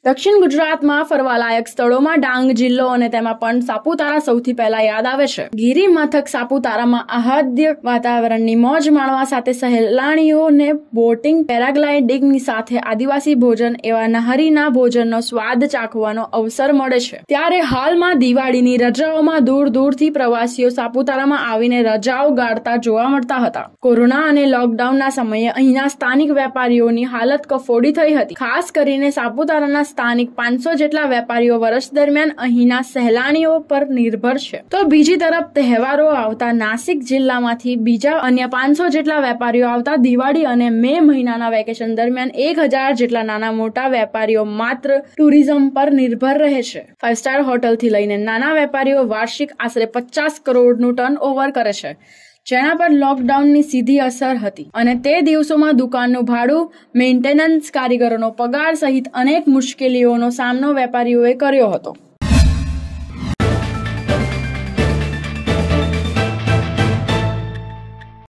દક્ષિણ ગુજરાતમાં ફરવાલાયક સ્થળોમાં ડાંગ જિલ્લો અને તેમાં પણ સાપુતારા સૌથી પહેલા યાદ આવે છે। ગિરિ મથક સાપુતારામાં આહ્લાદક વાતાવરણની મોજ માણવા સાથે સહેલાણીઓને બોટિંગ, પેરાગ્લાઇડિંગની સાથે આદિવાસી ભોજન એવા નહરીના ભોજનનો સ્વાદ ચાખવાનો અવસર મળે છે। ત્યારે હાલમાં દિવાળીની રજાઓમાં દૂર દૂરથી પ્રવાસીઓ સાપુતારામાં આવીને રજાઓ ગાળતા જોવા મળતા હતા। કોરોના અને લોકડાઉનના સમયે અહીંના સ્થાનિક વેપારીઓની હાલત કફોડી થઈ હતી। ખાસ કરીને સાપુતારાના સ્થાનિક 500 જેટલા વેપારીઓ વર્ષ દરમિયાન અહીંના સહેલાણીઓ પર નિર્ભર છે, તો બીજી તરફ તહેવારો આવતા નાસિક જિલ્લામાંથી બીજા અન્ય 500 જેટલા વેપારીઓ આવતા દિવાળી અને મે મહિનાના વેકેશન દરમિયાન 1000 જેટલા નાના મોટા વેપારીઓ માત્ર ટુરિઝમ પર નિર્ભર રહે છે। 5 સ્ટાર હોટલથી લઈને નાના વેપારીઓ વાર્ષિક આશરે 50 કરોડનું ટર્નઓવર કરે છે, જેના પર લોકડાઉનની સીધી અસર હતી અને તે દિવસોમાં દુકાનનું ભાડું, મેન્ટેનન્સ, કારીગરોનો પગાર સહિત અનેક મુશ્કેલીઓનો સામનો વેપારીઓએ કર્યો હતો।